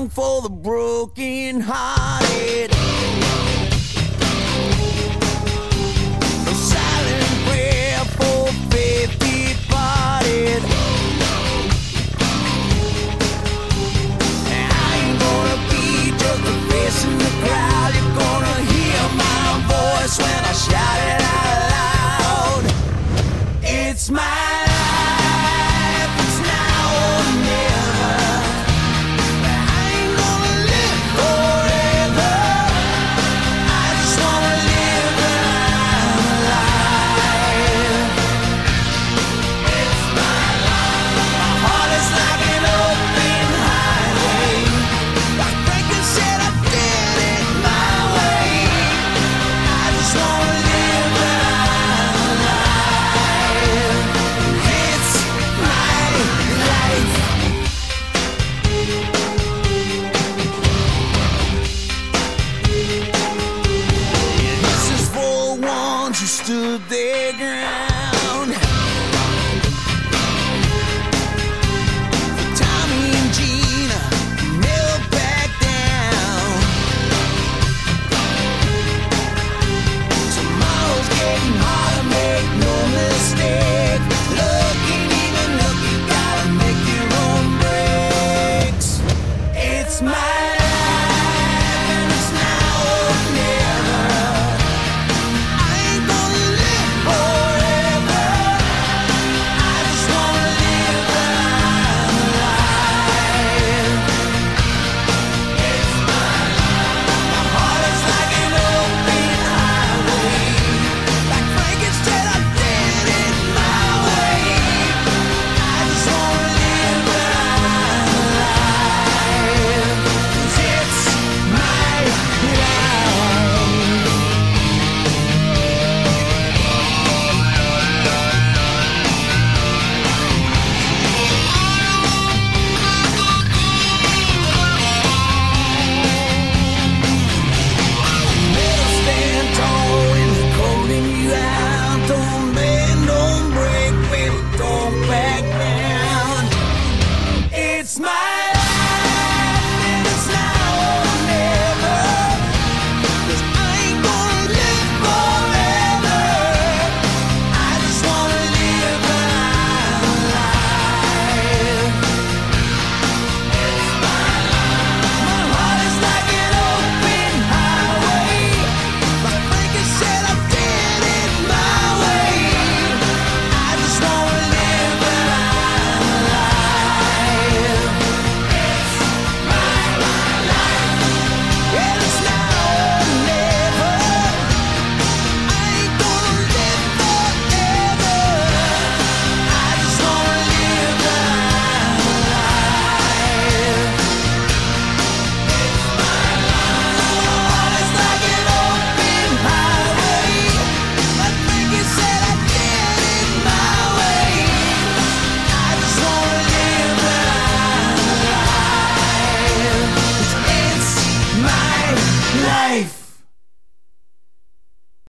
song for the broken hearted. A silent prayer for faith departed. And I ain't gonna be just a face in the crowd. You're gonna hear my voice when I shout it out loud. It's my life, it's now or never. I ain't gonna live forever. I just wanna live when I'm alive. It's my life. My heart is like an open highway. Like Franklin said, I did it my way. I just wanna live when I'm alive. It's my life. This is for ones who stood their ground.